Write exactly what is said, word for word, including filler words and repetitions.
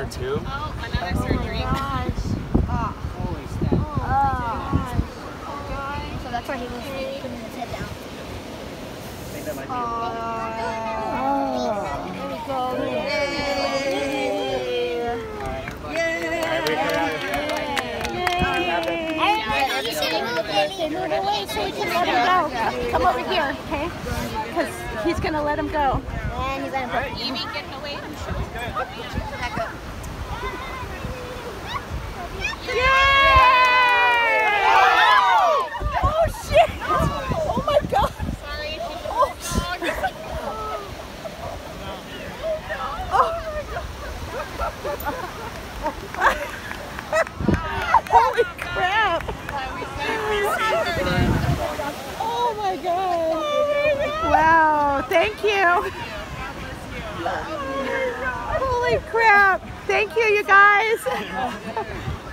tube. Oh, another surgery. Oh my gosh. Oh. Holy snap. Oh, gosh. So that's why he was putting his head down. I think that might be Oh, there we go. Yay! Alright, we can have it. Okay, move away so we can let him go. Come over here, okay? Because he's going to let him go. And he's let him go. Evie getting away. I'm sure. Back up. Yay! Oh, shit! Oh, my God! Sorry. Oh, shit! Holy crap! Oh my God! Wow, thank you! Holy crap! Thank you, you guys!